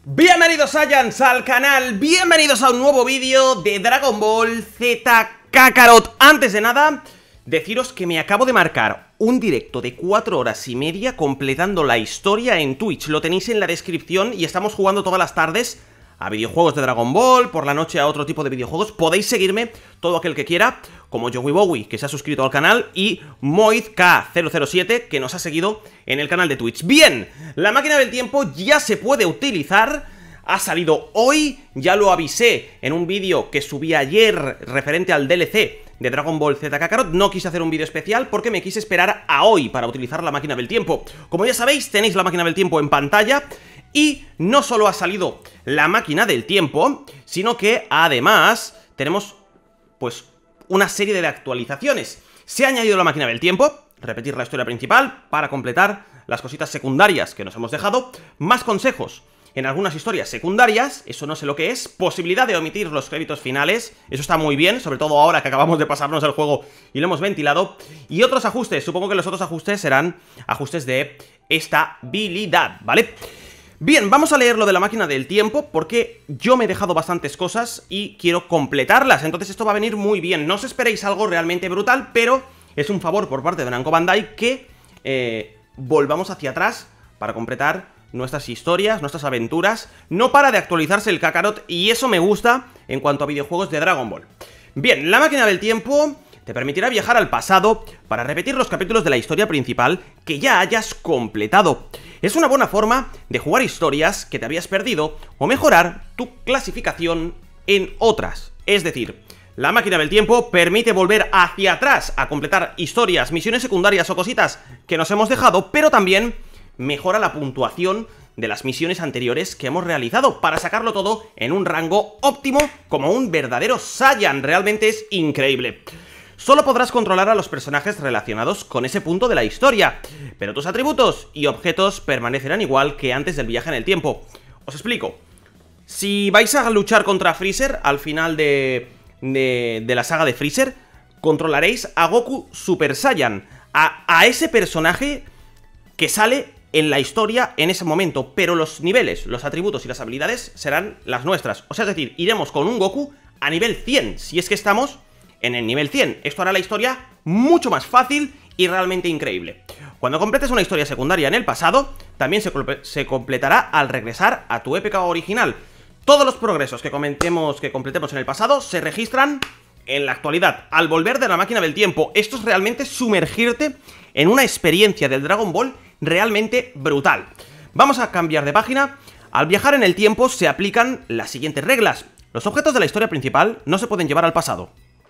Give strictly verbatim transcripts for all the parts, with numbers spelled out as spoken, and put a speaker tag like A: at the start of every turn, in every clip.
A: Bienvenidos Saiyans al canal, bienvenidos a un nuevo vídeo de Dragon Ball Z Kakarot. Antes de nada, deciros que me acabo de marcar un directo de cuatro horas y media completando la historia en Twitch. Lo tenéis en la descripción y estamos jugando todas las tardes a videojuegos de Dragon Ball, por la noche a otro tipo de videojuegos. Podéis seguirme, todo aquel que quiera, como Yowie Bowie, que se ha suscrito al canal, y Moid K cero cero siete, que nos ha seguido en el canal de Twitch. Bien, la máquina del tiempo ya se puede utilizar. Ha salido hoy, ya lo avisé en un vídeo que subí ayer referente al D L C de Dragon Ball Z Kakarot. No quise hacer un vídeo especial porque me quise esperar a hoy para utilizar la máquina del tiempo. Como ya sabéis, tenéis la máquina del tiempo en pantalla. Y no solo ha salido la máquina del tiempo, sino que además tenemos pues una serie de actualizaciones. Se ha añadido la máquina del tiempo, repetir la historia principal para completar las cositas secundarias que nos hemos dejado, más consejos en algunas historias secundarias, eso no sé lo que es, posibilidad de omitir los créditos finales, eso está muy bien, sobre todo ahora que acabamos de pasarnos el juego y lo hemos ventilado, y otros ajustes, supongo que los otros ajustes serán ajustes de estabilidad, ¿vale? Bien, vamos a leer lo de la máquina del tiempo porque yo me he dejado bastantes cosas y quiero completarlas, entonces esto va a venir muy bien. No os esperéis algo realmente brutal, pero es un favor por parte de Namco Bandai que eh, volvamos hacia atrás para completar nuestras historias, nuestras aventuras. No para de actualizarse el Kakarot y eso me gusta en cuanto a videojuegos de Dragon Ball. Bien, la máquina del tiempo te permitirá viajar al pasado para repetir los capítulos de la historia principal que ya hayas completado. Es una buena forma de jugar historias que te habías perdido o mejorar tu clasificación en otras. Es decir, la máquina del tiempo permite volver hacia atrás a completar historias, misiones secundarias o cositas que nos hemos dejado, pero también mejora la puntuación de las misiones anteriores que hemos realizado para sacarlo todo en un rango óptimo como un verdadero Saiyan. Realmente es increíble. Solo podrás controlar a los personajes relacionados con ese punto de la historia, pero tus atributos y objetos permanecerán igual que antes del viaje en el tiempo. Os explico. Si vais a luchar contra Freezer al final de, de, de la saga de Freezer, controlaréis a Goku Super Saiyan, a, a ese personaje que sale en la historia en ese momento, pero los niveles, los atributos y las habilidades serán las nuestras. O sea, es decir, iremos con un Goku a nivel cien, si es que estamos en el nivel cien. Esto hará la historia mucho más fácil y realmente increíble. Cuando completes una historia secundaria en el pasado, también se, se completará al regresar a tu época original. Todos los progresos que, comentemos, que completemos en el pasado se registran en la actualidad, al volver de la máquina del tiempo. Esto es realmente sumergirte en una experiencia del Dragon Ball realmente brutal. Vamos a cambiar de página. Al viajar en el tiempo se aplican las siguientes reglas. Los objetos de la historia principal no se pueden llevar al pasado.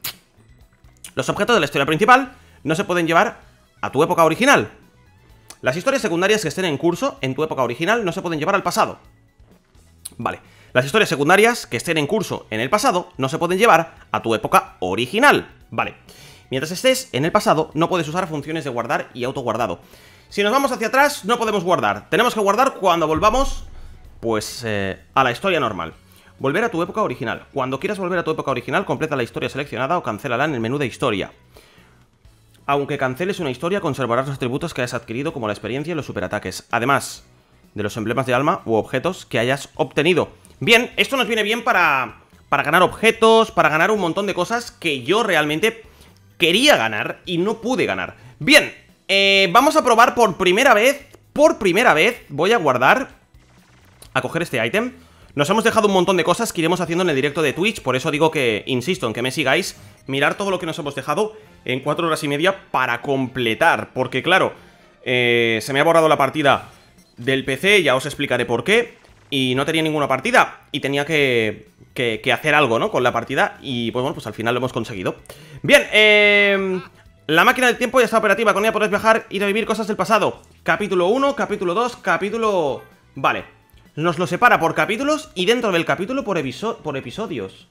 A: Los objetos de la historia principal no se pueden llevar a tu época original. Las historias secundarias que estén en curso en tu época original no se pueden llevar al pasado. Vale. Las historias secundarias que estén en curso en el pasado no se pueden llevar a tu época original. Vale. Mientras estés en el pasado no puedes usar funciones de guardar y autoguardado. Si nos vamos hacia atrás no podemos guardar. Tenemos que guardar cuando volvamos pues eh, a la historia normal. Volver a tu época original. Cuando quieras volver a tu época original, completa la historia seleccionada o cancélala en el menú de historia. Aunque canceles una historia, conservarás los atributos que hayas adquirido, como la experiencia y los superataques, además de los emblemas de alma u objetos que hayas obtenido. Bien, esto nos viene bien para, para ganar objetos, para ganar un montón de cosas que yo realmente quería ganar y no pude ganar. Bien, eh, vamos a probar por primera vez, por primera vez, voy a guardar, a coger este ítem. Nos hemos dejado un montón de cosas que iremos haciendo en el directo de Twitch, por eso digo que, insisto, en que me sigáis, mirar todo lo que nos hemos dejado en cuatro horas y media para completar, porque claro, eh, se me ha borrado la partida del P C, ya os explicaré por qué, y no tenía ninguna partida, y tenía que, que, que hacer algo, ¿no?, con la partida, y pues bueno, pues al final lo hemos conseguido. Bien, eh... la máquina del tiempo ya está operativa, con ella podrás viajar y revivir cosas del pasado. Capítulo uno, capítulo dos, capítulo... Vale. Nos lo separa por capítulos y dentro del capítulo por, por episodios.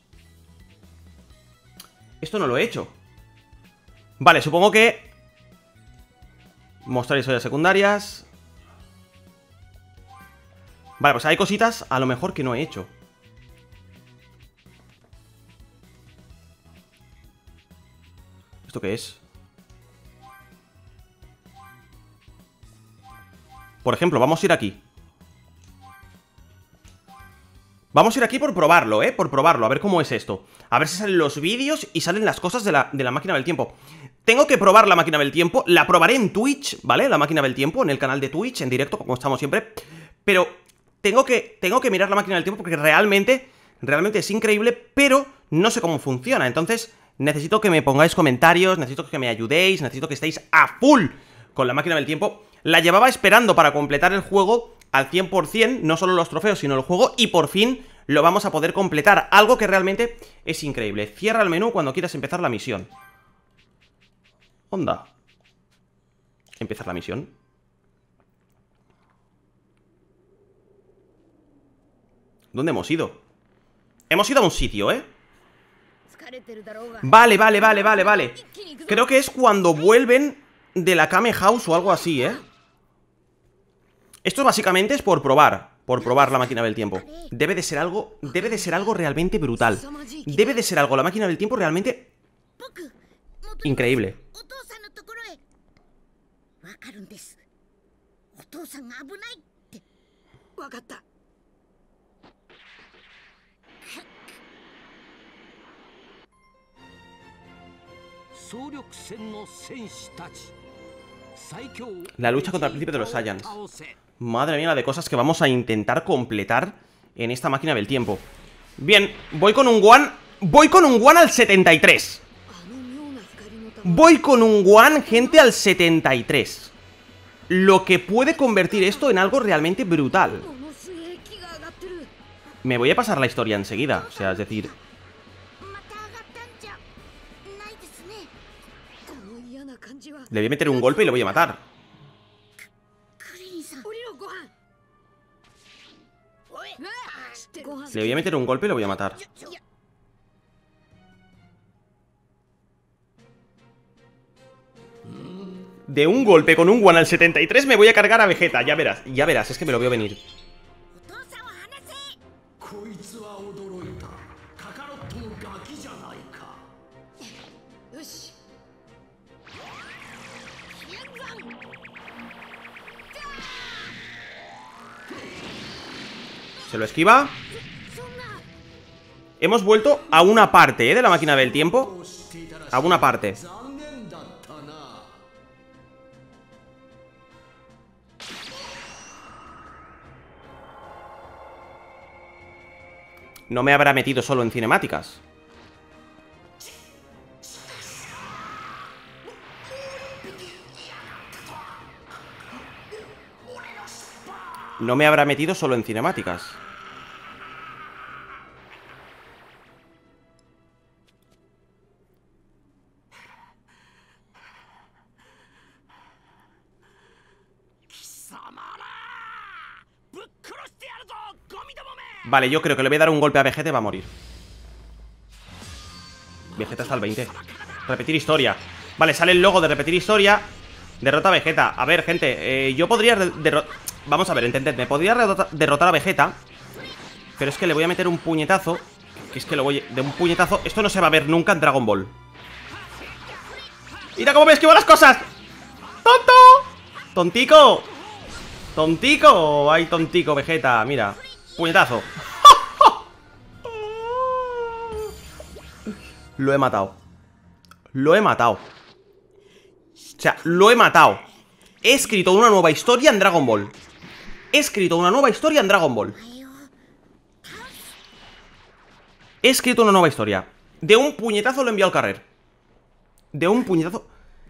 A: Esto no lo he hecho. Vale, supongo que... mostrar historias secundarias. Vale, pues hay cositas a lo mejor que no he hecho. ¿Esto qué es? Por ejemplo, vamos a ir aquí. Vamos a ir aquí por probarlo, ¿eh? Por probarlo, a ver cómo es esto. A ver si salen los vídeos y salen las cosas de la, de la máquina del tiempo. Tengo que probar la máquina del tiempo. La probaré en Twitch, ¿vale? La máquina del tiempo, en el canal de Twitch, en directo, como estamos siempre. Pero tengo que, tengo que mirar la máquina del tiempo porque realmente, realmente es increíble, pero no sé cómo funciona. Entonces, necesito que me pongáis comentarios, necesito que me ayudéis, necesito que estéis a full con la máquina del tiempo. La llevaba esperando para completar el juego al cien por cien, no solo los trofeos, sino el juego, y por fin lo vamos a poder completar, algo que realmente es increíble. Cierra el menú cuando quieras empezar la misión. Onda. Empezar la misión. ¿Dónde hemos ido? Hemos ido a un sitio, ¿eh? Vale, vale, vale, vale, vale. Creo que es cuando vuelven de la Kame House o algo así, ¿eh? Esto básicamente es por probar, por probar la máquina del tiempo. Debe de ser algo, debe de ser algo realmente brutal. Debe de ser algo, la máquina del tiempo realmente increíble. La lucha contra el príncipe de los Saiyans. Madre mía, la de cosas que vamos a intentar completar en esta máquina del tiempo. Bien, voy con un One. Voy con un One al setenta y tres. Voy con un One, gente, al setenta y tres. Lo que puede convertir esto en algo realmente brutal. Me voy a pasar la historia enseguida. O sea, es decir, le voy a meter un golpe y le voy a matar. Le voy a meter un golpe y lo voy a matar. De un golpe con un One al setenta y tres me voy a cargar a Vegeta. Ya verás, ya verás, es que me lo veo venir. Se lo esquiva. Hemos vuelto a una parte, ¿eh? De la máquina del tiempo. A una parte. No me habrá metido solo en cinemáticas. No me habrá metido solo en cinemáticas. Vale, yo creo que le voy a dar un golpe a Vegeta y va a morir. Vegeta está al veinte. Repetir historia. Vale, sale el logo de repetir historia. Derrota a Vegeta. A ver, gente, eh, yo podría derrotar... Vamos a ver, entendedme. Podría derrotar a Vegeta, pero es que le voy a meter un puñetazo. Que es que lo voy... De un puñetazo... Esto no se va a ver nunca en Dragon Ball. ¡Mira cómo me esquivo las cosas! ¡Tonto! ¡Tontico! ¡Tontico! ¡Ay, tontico, Vegeta! Mira. Puñetazo. Lo he matado. Lo he matado. O sea, lo he matado. He escrito una nueva historia en Dragon Ball. He escrito una nueva historia en Dragon Ball. He escrito una nueva historia. De un puñetazo lo he enviado al carrer. De un puñetazo.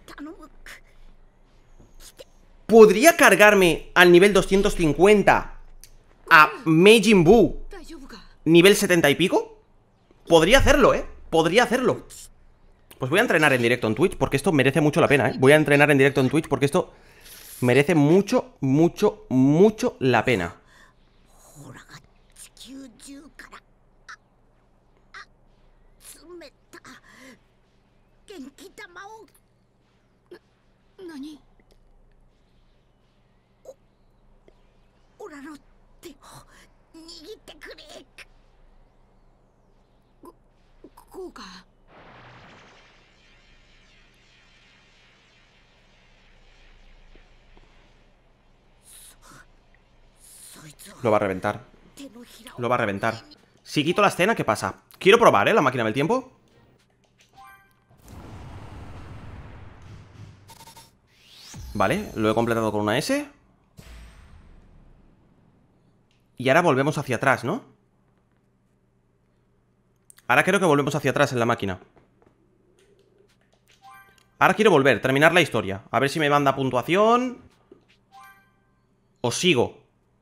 A: ¿Podría cargarme al nivel doscientos cincuenta a Majin Buu nivel setenta y pico? Podría hacerlo, ¿eh? Podría hacerlo. Pues voy a entrenar en directo en Twitch, porque esto merece mucho la pena, ¿eh? Voy a entrenar en directo en Twitch porque esto merece mucho, mucho, mucho la pena. Lo va a reventar. Lo va a reventar. Si quito la escena, ¿qué pasa? Quiero probar, ¿eh? La máquina del tiempo. Vale, lo he completado con una S. Y ahora volvemos hacia atrás, ¿no? Ahora creo que volvemos hacia atrás en la máquina. Ahora quiero volver, terminar la historia. A ver si me manda puntuación. O sigo.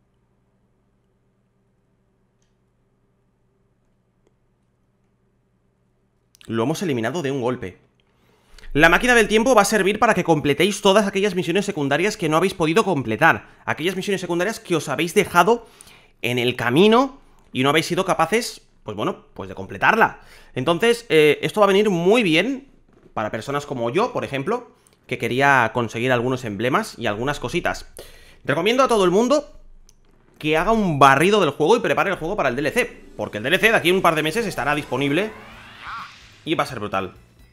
A: Lo hemos eliminado de un golpe. La máquina del tiempo va a servir para que completéis todas aquellas misiones secundarias que no habéis podido completar. Aquellas misiones secundarias que os habéis dejado en el camino y no habéis sido capaces, pues bueno, pues de completarla. Entonces, eh, esto va a venir muy bien para personas como yo, por ejemplo, que quería conseguir algunos emblemas y algunas cositas. Recomiendo a todo el mundo que haga un barrido del juego y prepare el juego para el D L C, porque el D L C de aquí a un par de meses estará disponible y va a ser brutal.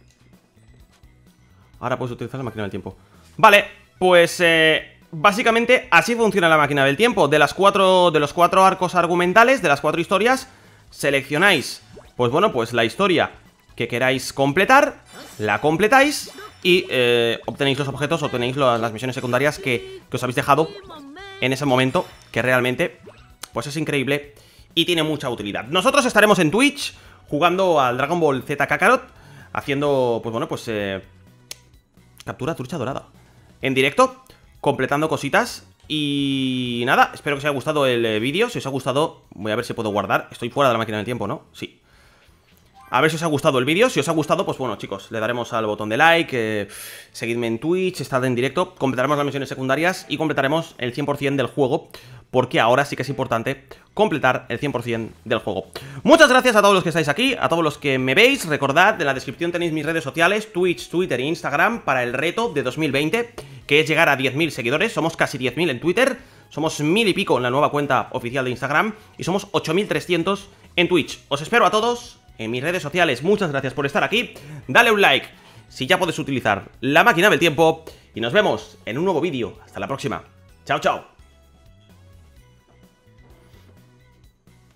A: Ahora puedes utilizar la máquina del tiempo. Vale, pues eh, básicamente así funciona la máquina del tiempo. De las cuatro, de los cuatro arcos argumentales, de las cuatro historias, seleccionáis, pues bueno, pues la historia que queráis completar, la completáis y eh, obtenéis los objetos, obtenéis lo, las misiones secundarias que, que os habéis dejado en ese momento, que realmente, pues es increíble y tiene mucha utilidad. Nosotros estaremos en Twitch jugando al Dragon Ball Z Kakarot, haciendo, pues bueno, pues eh, captura trucha dorada en directo, completando cositas. Y nada, espero que os haya gustado el eh, vídeo. Si os ha gustado, voy a ver si puedo guardar. Estoy fuera de la máquina del tiempo, ¿no? Sí. A ver si os ha gustado el vídeo. Si os ha gustado, pues bueno, chicos, le daremos al botón de like, eh, seguidme en Twitch, estad en directo, completaremos las misiones secundarias y completaremos el cien por cien del juego, porque ahora sí que es importante completar el cien por cien del juego. Muchas gracias a todos los que estáis aquí, a todos los que me veis. Recordad, en la descripción tenéis mis redes sociales, Twitch, Twitter e Instagram, para el reto de dos mil veinte, que es llegar a diez mil seguidores. Somos casi diez mil en Twitter, somos mil y pico en la nueva cuenta oficial de Instagram y somos ocho mil trescientos en Twitch. Os espero a todos en mis redes sociales. Muchas gracias por estar aquí. Dale un like si ya puedes utilizar la máquina del tiempo y nos vemos en un nuevo vídeo. Hasta la próxima. Chao, chao.